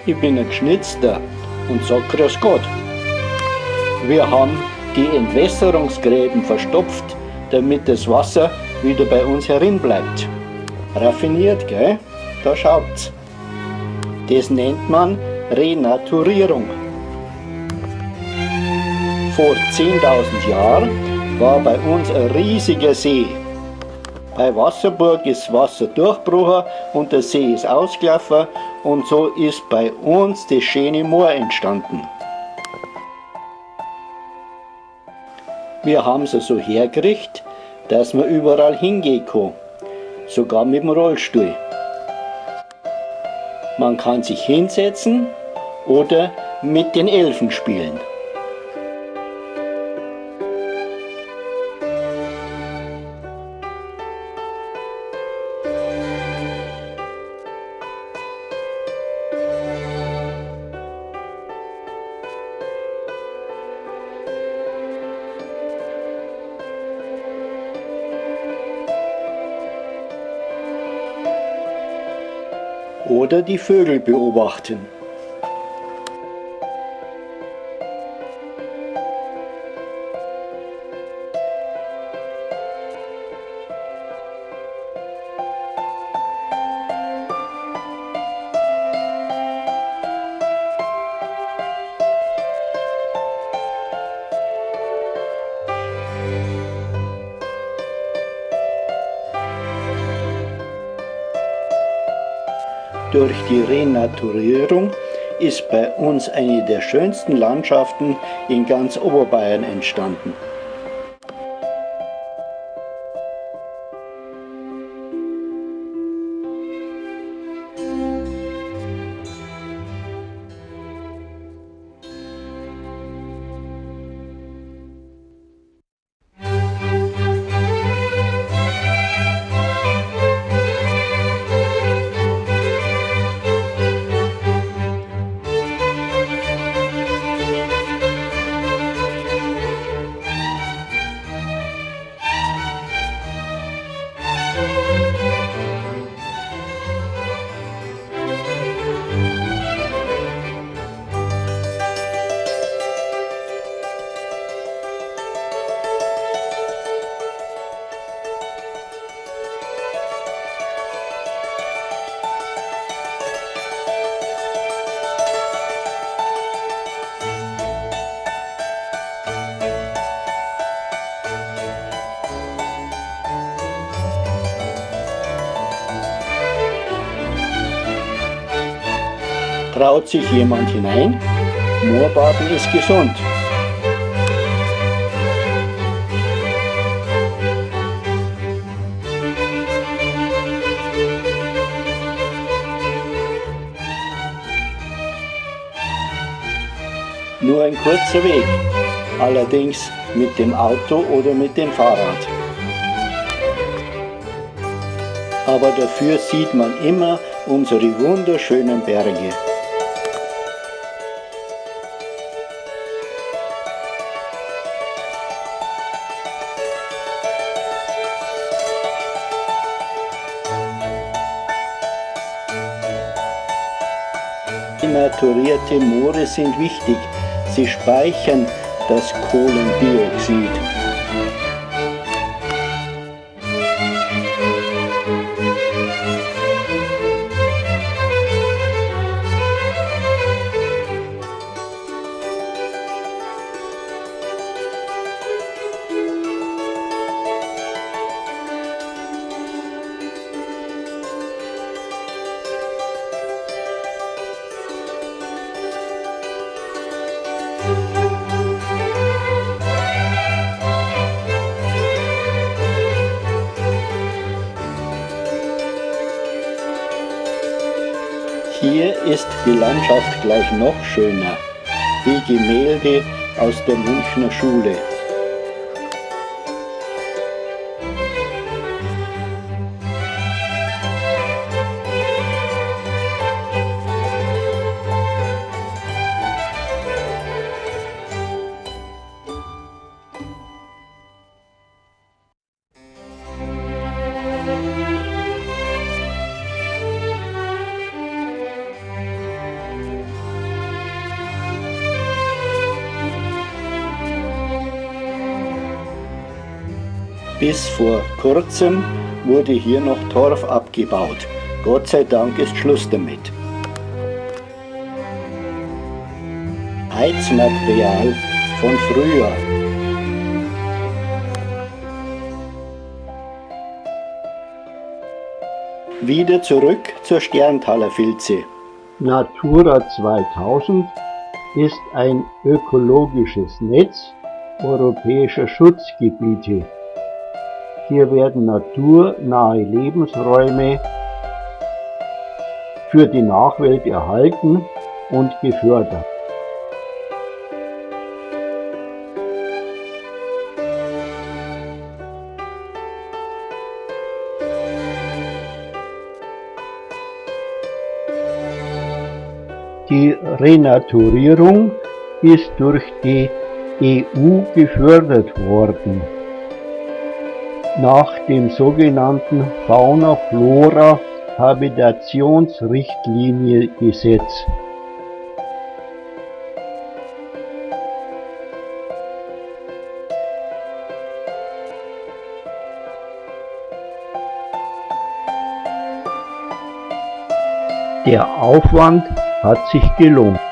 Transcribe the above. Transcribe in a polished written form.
Ich bin ein Geschnitzter und sag Grüß Gott. Wir haben die Entwässerungsgräben verstopft, damit das Wasser wieder bei uns herin bleibt. Raffiniert, gell? Da schaut's. Das nennt man Renaturierung. Vor 10.000 Jahren war bei uns ein riesiger See. Bei Wasserburg ist Wasser durchgebrochen und der See ist ausgelaufen und so ist bei uns das schöne Moor entstanden. Wir haben es so hergerichtet, dass man überall hingehen kann, sogar mit dem Rollstuhl. Man kann sich hinsetzen oder mit den Elfen spielen. Oder die Vögel beobachten. Durch die Renaturierung ist bei uns eine der schönsten Landschaften in ganz Oberbayern entstanden. Traut sich jemand hinein? Moorbaden ist gesund. Nur ein kurzer Weg, allerdings mit dem Auto oder mit dem Fahrrad. Aber dafür sieht man immer unsere wunderschönen Berge. Renaturierte Moore sind wichtig. Sie speichern das Kohlendioxid. Hier ist die Landschaft gleich noch schöner, wie Gemälde aus der Münchner Schule. Bis vor kurzem wurde hier noch Torf abgebaut. Gott sei Dank ist Schluss damit. Heizmaterial von früher. Wieder zurück zur Sterntaler Filze. Natura 2000 ist ein ökologisches Netz europäischer Schutzgebiete. Hier werden naturnahe Lebensräume für die Nachwelt erhalten und gefördert. Die Renaturierung ist durch die EU gefördert worden. Nach dem sogenannten Fauna-Flora-Habitationsrichtlinie-Gesetz. Der Aufwand hat sich gelohnt.